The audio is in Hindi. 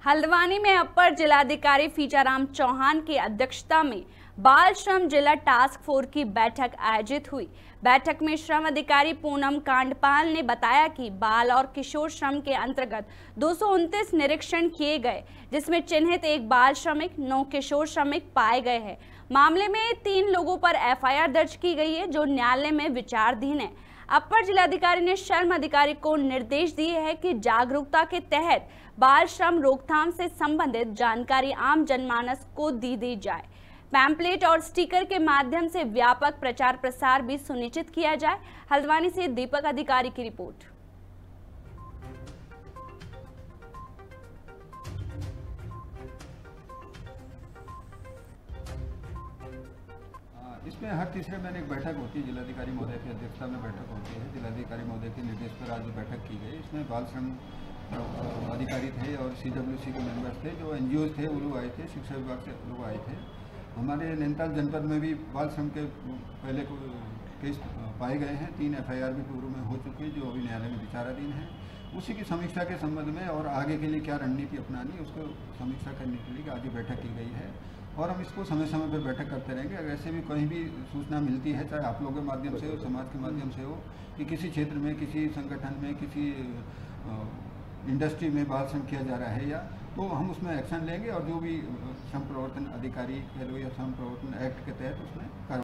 हल्द्वानी में अपर जिलाधिकारी फीचाराम चौहान की अध्यक्षता में बाल श्रम जिला टास्क फोर्स की बैठक आयोजित हुई। बैठक में श्रम अधिकारी पूनम कांडपाल ने बताया कि बाल और किशोर श्रम के अंतर्गत 229 निरीक्षण किए गए, जिसमें चिन्हित 1 बाल श्रमिक 9 किशोर श्रमिक पाए गए हैं। मामले में 3 लोगों पर एफआईआर दर्ज की गई है, जो न्यायालय में विचाराधीन है। अपर जिलाधिकारी ने श्रम अधिकारी को निर्देश दिए हैं कि जागरूकता के तहत बाल श्रम रोकथाम से संबंधित जानकारी आम जनमानस को दी जाए। पैम्पलेट और स्टिकर के माध्यम से व्यापक प्रचार प्रसार भी सुनिश्चित किया जाए। हल्द्वानी से दीपक अधिकारी की रिपोर्ट। इसमें हर तीसरे महीने एक बैठक होती है। जिलाधिकारी महोदय की अध्यक्षता में बैठक होती है। जिलाधिकारी महोदय के निर्देश पर आज बैठक की गई। इसमें बाल श्रम अधिकारी थे और सीडब्ल्यूसी के मेंबर्स थे, जो एनजीओ थे वो लोग आए थे, शिक्षा विभाग से लोग आए थे। हमारे नैनीताल जनपद में भी बाल श्रम के पहले केस पाए गए हैं। 3 एफआईआर भी पूर्व में हो चुकी है, जो अभी न्यायालय में विचाराधीन है। उसी की समीक्षा के संबंध में और आगे के लिए क्या रणनीति अपनानी, उसको समीक्षा करने के लिए आज बैठक की गई है और हम इसको समय समय पर बैठक करते रहेंगे। अगर ऐसे भी कहीं भी सूचना मिलती है, चाहे आप लोगों के माध्यम से हो, समाज के माध्यम से हो, कि किसी क्षेत्र में, किसी संगठन में, किसी इंडस्ट्री में बाल श्रम किया जा रहा है या, तो हम उसमें एक्शन लेंगे और जो भी श्रम प्रवर्तन अधिकारी कह लो या श्रम प्रवर्तन एक्ट के तहत उसमें